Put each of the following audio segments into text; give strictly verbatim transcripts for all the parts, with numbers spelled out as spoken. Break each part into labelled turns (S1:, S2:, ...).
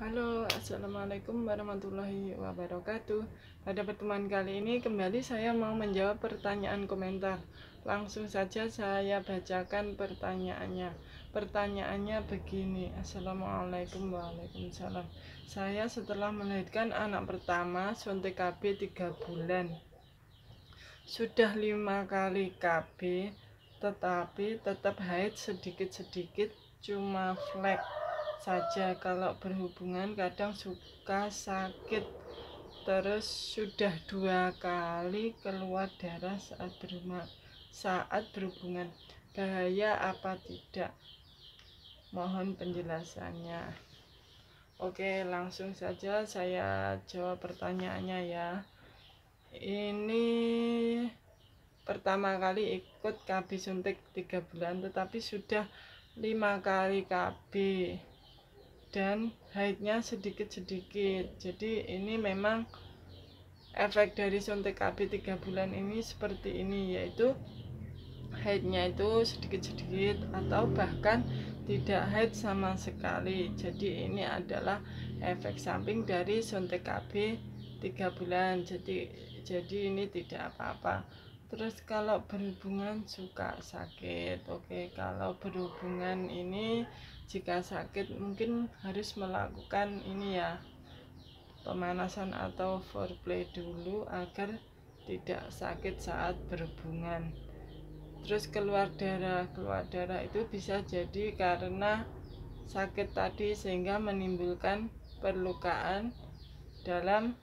S1: Halo, assalamualaikum warahmatullahi wabarakatuh. Pada pertemuan kali ini kembali saya mau menjawab pertanyaan komentar. Langsung saja saya bacakan pertanyaannya. Pertanyaannya begini. Assalamualaikum warahmatullahi wabarakatuh. Saya setelah melahirkan anak pertama suntik K B tiga bulan. Sudah lima kali K B, tetapi tetap haid sedikit-sedikit, cuma flek saja. Kalau berhubungan kadang suka sakit. Terus sudah dua kali keluar darah saat berhubungan saat berhubungan bahaya apa tidak? Mohon penjelasannya. Oke, langsung saja saya jawab pertanyaannya ya. Ini pertama kali ikut K B suntik tiga bulan, tetapi sudah lima kali K B dan haidnya sedikit-sedikit. Jadi ini memang efek dari suntik K B tiga bulan ini seperti ini, yaitu haidnya itu sedikit-sedikit atau bahkan tidak haid sama sekali. Jadi ini adalah efek samping dari suntik K B tiga bulan. Jadi jadi ini tidak apa-apa. Terus kalau berhubungan suka sakit. Oke, kalau berhubungan ini jika sakit mungkin harus melakukan ini ya, pemanasan atau foreplay dulu agar tidak sakit saat berhubungan. Terus keluar darah, keluar darah itu bisa jadi karena sakit tadi sehingga menimbulkan perlukaan dalam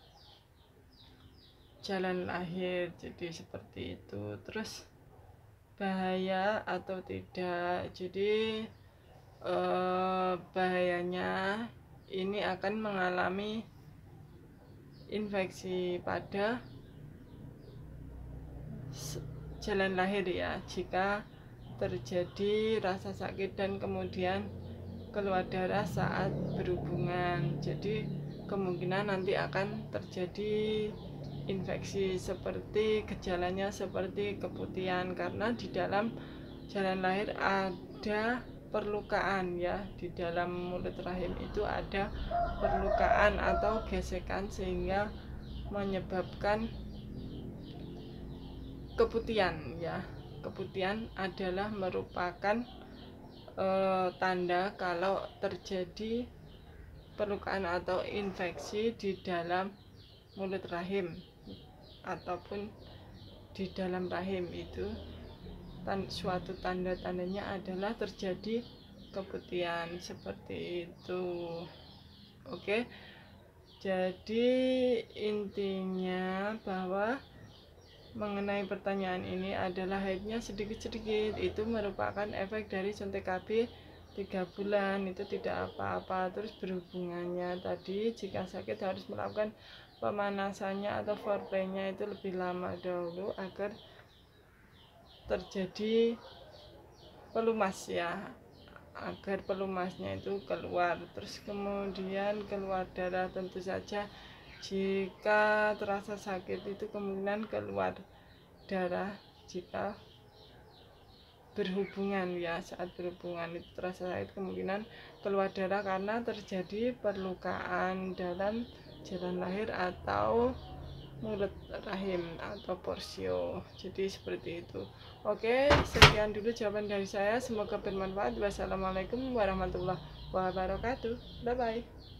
S1: jalan lahir. Jadi seperti itu. Terus bahaya atau tidak? Jadi eh, bahayanya ini akan mengalami infeksi pada jalan lahir ya, jika terjadi rasa sakit dan kemudian keluar darah saat berhubungan. Jadi kemungkinan nanti akan terjadi infeksi, seperti gejalanya seperti keputihan karena di dalam jalan lahir ada perlukaan ya, di dalam mulut rahim itu ada perlukaan atau gesekan sehingga menyebabkan keputihan ya. Keputihan adalah merupakan e, tanda kalau terjadi perlukaan atau infeksi di dalam mulut rahim ataupun di dalam rahim. Itu tan suatu tanda-tandanya adalah terjadi keputihan seperti itu. Oke, jadi intinya bahwa mengenai pertanyaan ini adalah haidnya sedikit-sedikit, itu merupakan efek dari suntik K B tiga bulan, itu tidak apa-apa. Terus berhubungannya tadi jika sakit harus melakukan pemanasannya atau foreplaynya itu lebih lama dahulu agar terjadi pelumas ya, agar pelumasnya itu keluar. Terus kemudian keluar darah, tentu saja jika terasa sakit itu kemungkinan keluar darah jika berhubungan ya, saat berhubungan itu terasa sakit kemungkinan keluar darah karena terjadi perlukaan dalam jalan lahir atau mulut rahim atau porsio. Jadi seperti itu. Oke, sekian dulu jawaban dari saya, semoga bermanfaat. Wassalamualaikum warahmatullahi wabarakatuh. Bye bye.